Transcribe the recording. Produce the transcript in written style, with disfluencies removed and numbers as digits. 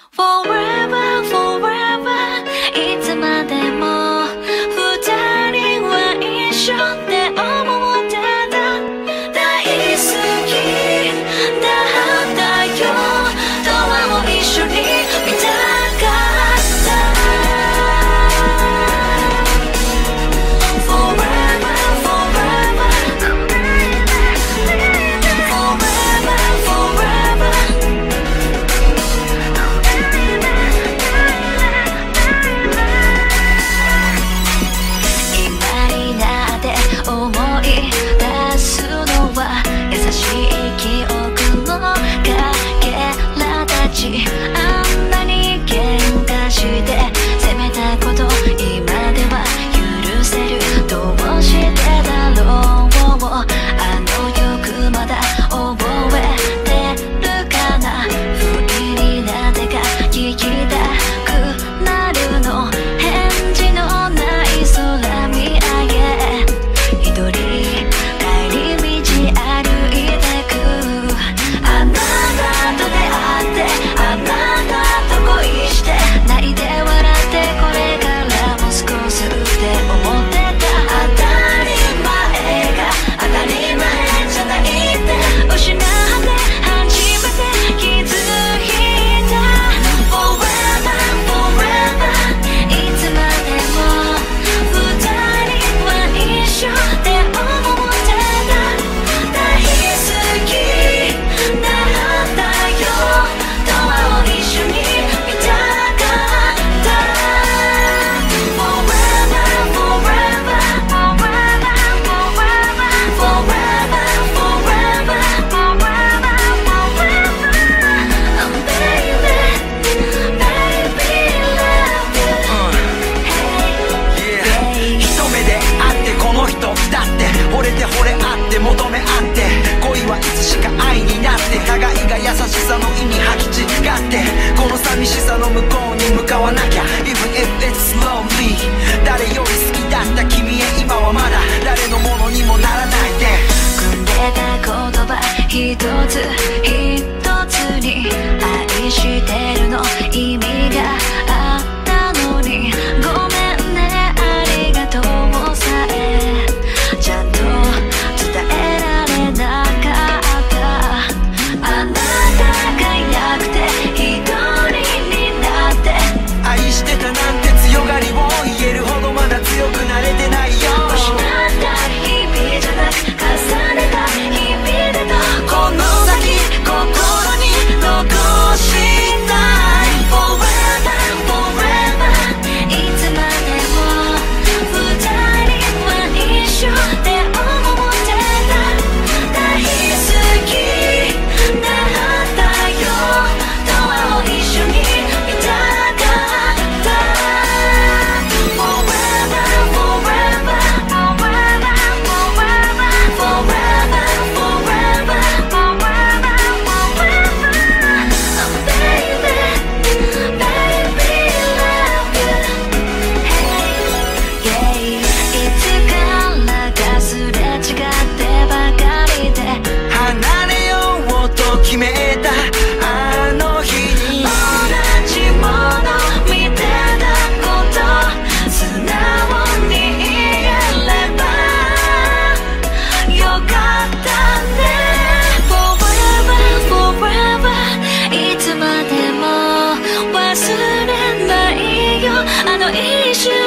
Forever, forever いつまでも二人は一緒って思ってた。大好きだったよ。ドアを一緒に見たかった。 Forever, forever Forever, forever今になって思い出すのは優しい記憶のかけらたち。あんなに喧嘩して責めたこと今では許せる。どうしてだろう。あの曲まだ覚えてるかな。不意になぜか聞きたくなるの。返事のない空見上げ一人帰り道歩いてく。あなたと出会ってあなたと恋して泣いて笑ってこれからも少しって思ってた。当たり前が当たり前じゃないって失って初めて気づいた。 Forever, forever いつまでも二人は一緒って思ってた。大好きだったよ。ドアを一緒に見たかった。 Forever, forever Forever, forever Forever, forever Baby, love you 一目で会ってこの人だって惚れて惚れ合って求め合って恋はいつしか愛になって互いが優しさの意味履き違ってこの寂しさの向こうに向かわなきゃ Even if it's lonely 誰より好きだった君へ今はまだ誰のものにもならないで組んでた言葉一つ一つに愛してるの意味があったのにごめんねありがとうさえちゃんと伝えられなかった。あなたがいなくて一人になって愛してたなんて強がりを言えるほどまだ強くなれてないよ。 失った日々じゃなく重ねた日々だとこの先心に残したい。 Forever, forever いつまでも二人は一緒って思ってた。大好きだったよ。ドアを一緒に見たかった。 Forever, forever Forever, forever Forever, forever Baby, love you Hey, いつからかすれ違ってばかりで離れようと決めたあの日に同じもの見てたこと素直に言えればよかったね。 Forever, forever いつまでも忘れないよあの一瞬